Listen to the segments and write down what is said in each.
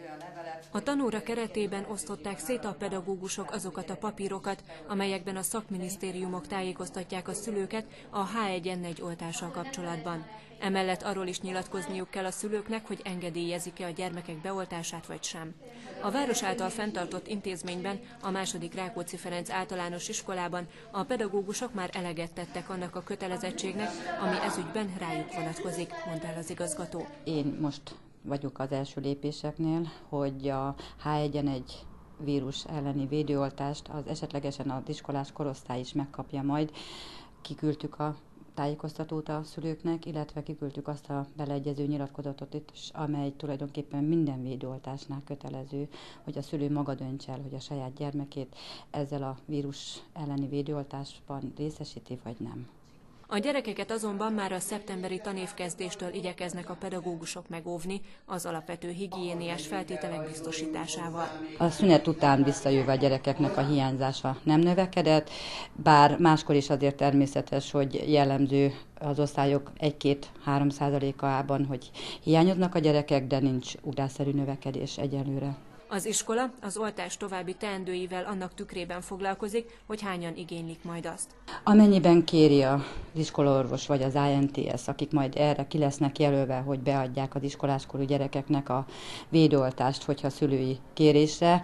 A tanóra keretében osztották szét a pedagógusok azokat a papírokat, amelyekben a szakminisztériumok tájékoztatják a szülőket a H1N1 oltással kapcsolatban. Emellett arról is nyilatkozniuk kell a szülőknek, hogy engedélyezik-e a gyermekek beoltását vagy sem. A város által fenntartott intézményben, a II. Rákóczi Ferenc általános iskolában a pedagógusok már eleget tettek annak a kötelezettségnek, ami ezügyben rájuk vonatkozik, mondta el az igazgató. Én most vagyok az első lépéseknél, hogy a H1N1 vírus elleni védőoltást az esetlegesen az iskolás korosztály is megkapja majd. Kiküldtük a tájékoztatót a szülőknek, illetve kiküldtük azt a beleegyező nyilatkozatot is, amely tulajdonképpen minden védőoltásnál kötelező, hogy a szülő maga dönts el, hogy a saját gyermekét ezzel a vírus elleni védőoltásban részesíti, vagy nem. A gyerekeket azonban már a szeptemberi tanévkezdéstől igyekeznek a pedagógusok megóvni az alapvető higiéniás feltételek biztosításával. A szünet után visszajövő a gyerekeknek a hiányzása nem növekedett, bár máskor is azért természetes, hogy jellemző az osztályok 1-2-3%-ában, hogy hiányoznak a gyerekek, de nincs ugrásszerű növekedés egyelőre. Az iskola az oltás további teendőivel annak tükrében foglalkozik, hogy hányan igénylik majd azt. Amennyiben kéri az iskolaorvos vagy az INTS, akik majd erre ki lesznek jelölve, hogy beadják az iskoláskorú gyerekeknek a védőoltást, hogyha szülői kérésre,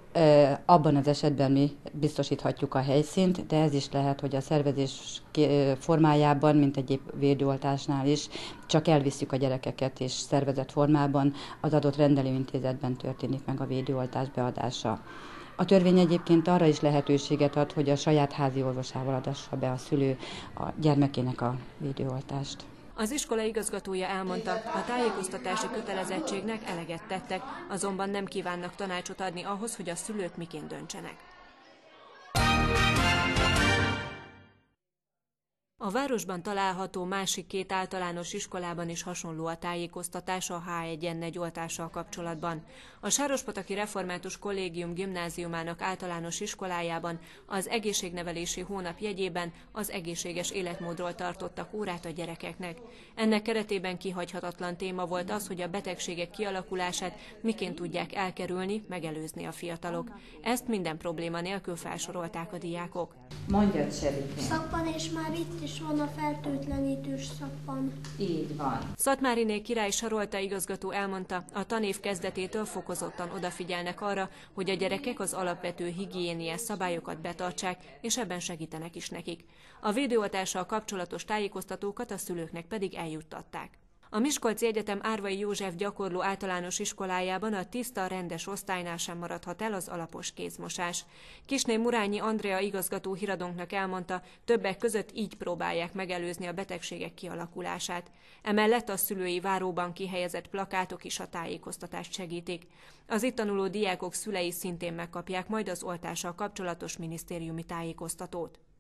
abban az esetben mi biztosíthatjuk a helyszínt, de ez is lehet, hogy a szervezés formájában, mint egyéb védőoltásnál is, csak elvisszük a gyerekeket, és szervezett formában az adott rendelőintézetben történik meg a védőoltás beadása. A törvény egyébként arra is lehetőséget ad, hogy a saját házi orvosával adassa be a szülő a gyermekének a védőoltást. Az iskola igazgatója elmondta, a tájékoztatási kötelezettségnek eleget tettek, azonban nem kívánnak tanácsot adni ahhoz, hogy a szülők miként döntsenek. A városban található másik 2 általános iskolában is hasonló a tájékoztatás a H1N1 oltással kapcsolatban. A Sárospataki Református Kollégium gimnáziumának általános iskolájában az egészségnevelési hónap jegyében az egészséges életmódról tartottak órát a gyerekeknek. Ennek keretében kihagyhatatlan téma volt az, hogy a betegségek kialakulását miként tudják elkerülni, megelőzni a fiatalok. Ezt minden probléma nélkül felsorolták a diákok. Mondjad, Serikén. Szappan, és már itt is van a fertőtlenítős szappan. Így van. Szatmáriné Király Sarolta igazgató elmondta, a tanév kezdetétől fokozottan odafigyelnek arra, hogy a gyerekek az alapvető higiéniás szabályokat betartsák, és ebben segítenek is nekik. A védőoltással kapcsolatos tájékoztatókat a szülőknek pedig eljuttatták. A Miskolci Egyetem Árvai József gyakorló általános iskolájában a tiszta, rendes osztálynál sem maradhat el az alapos kézmosás. Kisné Murányi Andrea igazgató híradónknak elmondta, többek között így próbálják megelőzni a betegségek kialakulását. Emellett a szülői váróban kihelyezett plakátok is a tájékoztatást segítik. Az itt tanuló diákok szülei szintén megkapják majd az oltással kapcsolatos minisztériumi tájékoztatót.